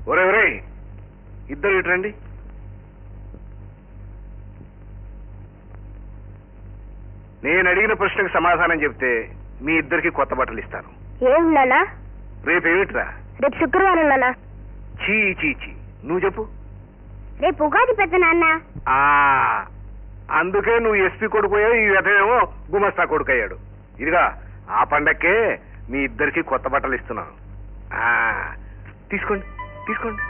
ఒరే ఒరే ఇద్దరు ఇటండి. నేను అడిగిన ప్రశ్నకు సమాధానం చెప్తే మీ ఇద్దరికి కొత్త బట్టలు ఇస్తాను. ఏమిన్నానా? రేపు ఏమిట్రా? రేపు శుక్రవారం నాన్న. చీ చీ చీ, నువ్వు చెప్పు. రేపు ఉగాది పెద్ద నాన్న. అందుకే నువ్వు ఎస్పీ కొడుకుపోయావు, ఈ వ్యతమేమో గుమస్తా కొడుకయ్యాడు. ఇదిగా ఆ పండక్కే మీ ఇద్దరికి కొత్త బట్టలు ఇస్తున్నాను. తీసుకోండి తీసుకోండి.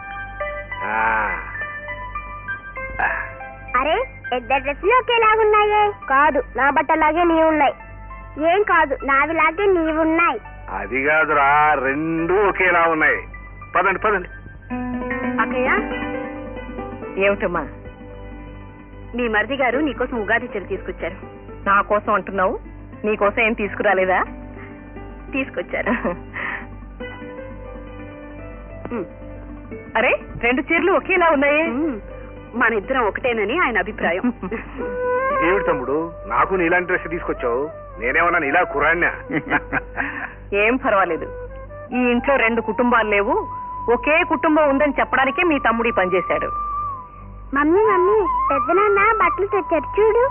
అరే ఇద్దరు డ్రెస్సులు ఒకేలాగున్నాయే. కాదు, నా బట్టలాగే నీవు ఉన్నాయి. ఏం కాదు, నావిలాగే నీవున్నాయి. అది కాదురా, రెండు ఒకేలా ఉన్నాయి. పదండి పదండి. అక్కయ్య, ఏమిటమ్మా? మీ మరిది గారు నీకోసం ఉగాది చీర తీసుకొచ్చారు. నా కోసం అంటున్నావు, నీకోసం ఏం తీసుకురాలేదా? తీసుకొచ్చారు. అరే, రెండు చీరలు ఒకేలా ఉన్నాయే. మన ఇద్దరం ఒకటేనని ఆయన అభిప్రాయం. ఏమిటి తమ్ముడు, నాకు నీలాంటి డ్రెస్ తీసుకొచ్చావు? నేనేమన్నా నీలా కురాన్నా? ఏం పర్వాలేదు. ఈ ఇంట్లో రెండు కుటుంబాలు లేవు, ఒకే కుటుంబం ఉందని చెప్పడానికే మీ తమ్ముడి పనిచేశాడు. మమ్మీ మమ్మీ, పెద్ద నాన్న బట్టలు తెచ్చారు చూడు.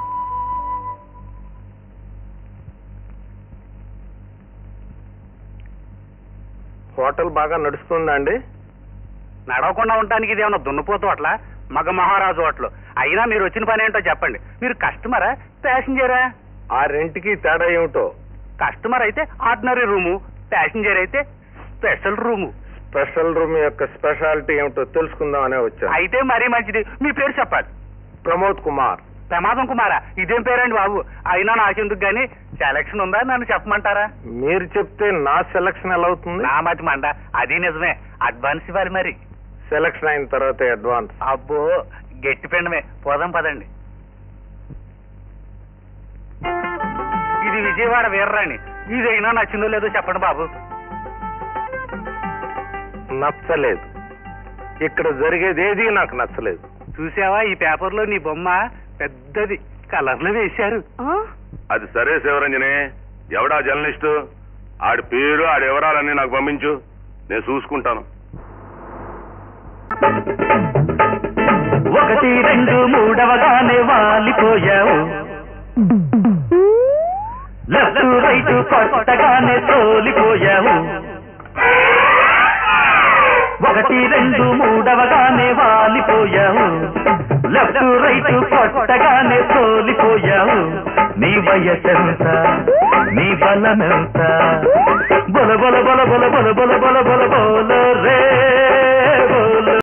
హోటల్ బాగా నడుస్తుందా అండి? నడవకుండా ఉండటానికి ఇది ఏమన్నా దున్నపోతూ అట్లా మగ మహారాజు హోటల్. అయినా మీరు వచ్చిన పని ఏంటో చెప్పండి. మీరు కస్టమరా ప్యాసింజరా? ఆ రెంట్కి తేడా ఏమిటో? కస్టమర్ అయితే ఆర్డినరీ రూము, ప్యాసింజర్ అయితే స్పెషల్ రూము. స్పెషల్ రూమ్ యొక్క స్పెషాలిటీ ఏమిటో తెలుసుకుందామనే వచ్చాను. అయితే మరీ మంచిది. మీ పేరు చెప్పాలి. ప్రమోద్ కుమార్. ప్రమాదం కుమారా? ఇదేం పేరండి బాబు? అయినా నాకెందుకు గానీ సెలక్షన్ ఉందా, నన్ను చెప్పమంటారా? మీరు చెప్తే నా సెలక్షన్ ఎలా అవుతుంది? నా మతి మండ, అది నిజమే. అడ్వాన్స్ ఇవ్వాలి మరి. సెలక్షన్ అయిన తర్వాత అడ్వాన్స్. అబ్బో గట్టి పిండమే. పోదాం పదండి. ఇది విజయవాడ వీర్రాణి. ఇదైనా నచ్చిందో లేదో చెప్పండి బాబు. నచ్చలేదు. ఇక్కడ జరిగేది ఏది నాకు నచ్చలేదు. చూసావా, ఈ పేపర్లో నీ బొమ్మ పెద్దది కలర్లో వేశారు. అది సరే శివరంజనే, ఎవడా జర్నలిస్టు? ఆడి పేరు ఆడి వివరాలన్నీ నాకు పంపించు, నేను చూసుకుంటాను. 1 2 3 వాలిపోయావు, లెఫ్ట్ రైట్ కొట్టగానే తోలిపోయావు. 1 2 3 వాలిపోయావు, లెఫ్ట్ రైట్ కొట్టగానే తోలిపోయావు. నీ వయసెంత, నీ బలమెంత, బొల బొల బొల బొల బొల బొల బొల బొల బొల